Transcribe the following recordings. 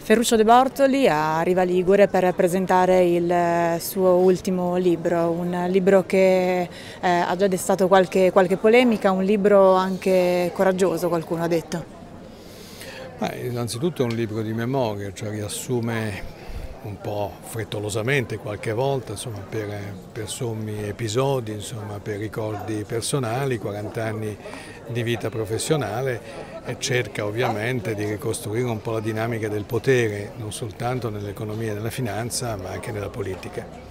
Ferruccio De Bortoli a Riva Ligure per presentare il suo ultimo libro, un libro che ha già destato qualche polemica, un libro anche coraggioso, qualcuno ha detto. Innanzitutto è un libro di memoria, cioè riassume un po' frettolosamente qualche volta, insomma, per sommi episodi, insomma, per ricordi personali, 40 anni di vita professionale, e cerca ovviamente di ricostruire un po' la dinamica del potere, non soltanto nell'economia e nella finanza, ma anche nella politica.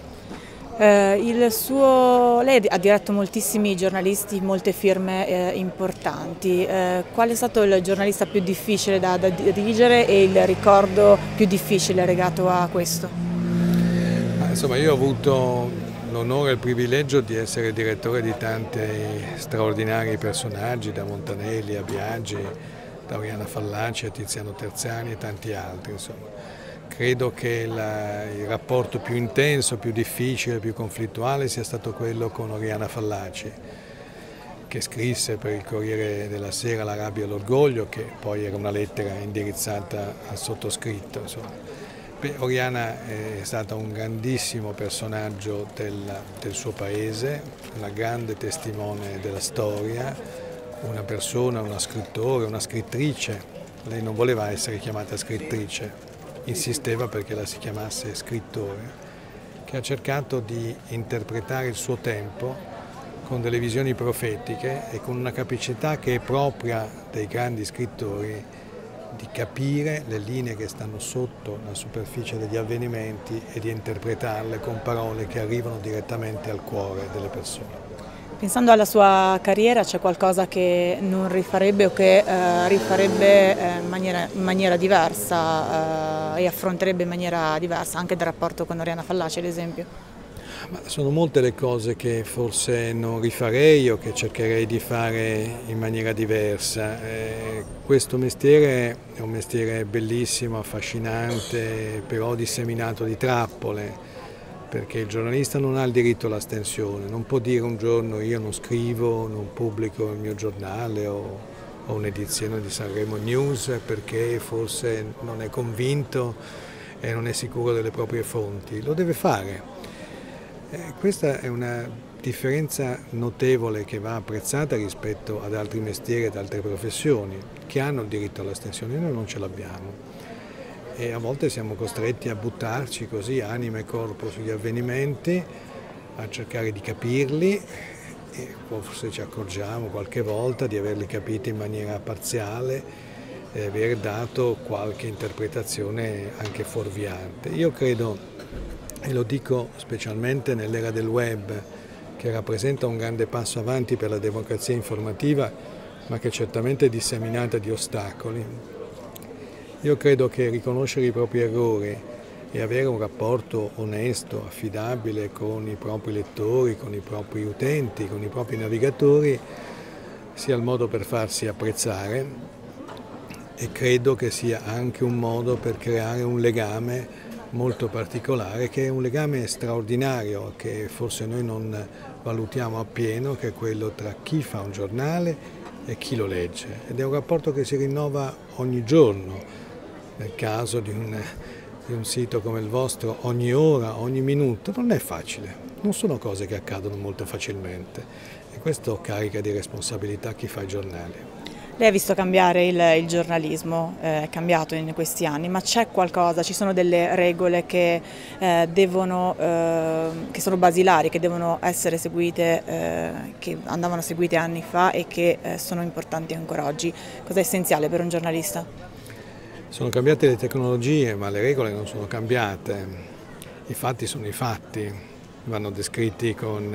Lei ha diretto moltissimi giornalisti, molte firme importanti. Qual è stato il giornalista più difficile da dirigere e il ricordo più difficile legato a questo? Insomma, io ho avuto l'onore e il privilegio di essere direttore di tanti straordinari personaggi, da Montanelli a Biagi, da Oriana Fallaci a Tiziano Terzani e tanti altri, insomma. Credo che il rapporto più intenso, più difficile, più conflittuale sia stato quello con Oriana Fallaci, che scrisse per il Corriere della Sera La rabbia e l'orgoglio, che poi era una lettera indirizzata al sottoscritto. Oriana è stata un grandissimo personaggio del suo paese, una grande testimone della storia, una persona, una scrittore, una scrittrice. Lei non voleva essere chiamata scrittrice, insisteva perché la si chiamasse scrittore, che ha cercato di interpretare il suo tempo con delle visioni profetiche e con una capacità che è propria dei grandi scrittori di capire le linee che stanno sotto la superficie degli avvenimenti e di interpretarle con parole che arrivano direttamente al cuore delle persone. Pensando alla sua carriera, c'è qualcosa che non rifarebbe o che rifarebbe in maniera diversa e affronterebbe in maniera diversa, anche dal rapporto con Oriana Fallaci ad esempio? Sono molte le cose che forse non rifarei o che cercherei di fare in maniera diversa. Questo mestiere è un mestiere bellissimo, affascinante, però disseminato di trappole, perché il giornalista non ha il diritto all'astensione, non può dire un giorno io non scrivo, non pubblico il mio giornale o un'edizione di Sanremo News perché forse non è convinto e non è sicuro delle proprie fonti. Lo deve fare. Questa è una differenza notevole che va apprezzata rispetto ad altri mestieri e ad altre professioni che hanno il diritto all'astensione, noi non ce l'abbiamo. E a volte siamo costretti a buttarci così, anima e corpo, sugli avvenimenti, a cercare di capirli e forse ci accorgiamo qualche volta di averli capiti in maniera parziale e aver dato qualche interpretazione anche fuorviante. Io credo, e lo dico specialmente nell'era del web, che rappresenta un grande passo avanti per la democrazia informativa, ma che certamente è disseminata di ostacoli. Io credo che riconoscere i propri errori e avere un rapporto onesto, affidabile con i propri lettori, con i propri utenti, con i propri navigatori sia il modo per farsi apprezzare e credo che sia anche un modo per creare un legame molto particolare, che è un legame straordinario che forse noi non valutiamo appieno, che è quello tra chi fa un giornale e chi lo legge, ed è un rapporto che si rinnova ogni giorno. Nel caso di un sito come il vostro, ogni ora, ogni minuto, non è facile, non sono cose che accadono molto facilmente e questo carica di responsabilità chi fa i giornali. Lei ha visto cambiare il giornalismo, è cambiato in questi anni, ma c'è qualcosa, ci sono delle regole che sono basilari, che devono essere seguite, che andavano seguite anni fa e che sono importanti ancora oggi. Cosa è essenziale per un giornalista? Sono cambiate le tecnologie, ma le regole non sono cambiate. I fatti sono i fatti, vanno descritti con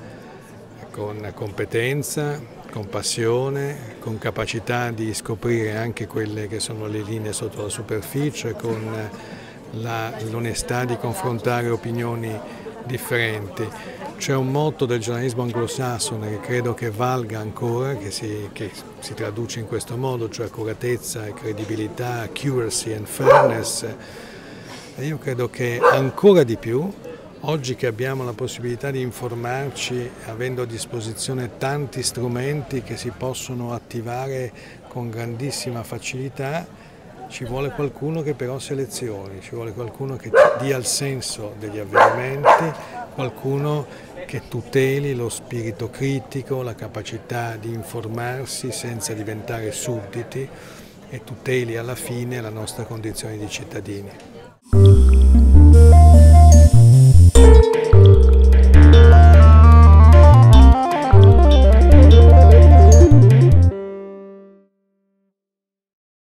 competenza, con passione, con capacità di scoprire anche quelle che sono le linee sotto la superficie, con l'onestà di confrontare opinioni differenti. C'è un motto del giornalismo anglosassone che credo che valga ancora, che si traduce in questo modo, cioè accuratezza e credibilità, accuracy and fairness. E io credo che ancora di più, oggi che abbiamo la possibilità di informarci, avendo a disposizione tanti strumenti che si possono attivare con grandissima facilità, ci vuole qualcuno che però selezioni, ci vuole qualcuno che dia il senso degli avvenimenti, qualcuno che tuteli lo spirito critico, la capacità di informarsi senza diventare sudditi e tuteli alla fine la nostra condizione di cittadini.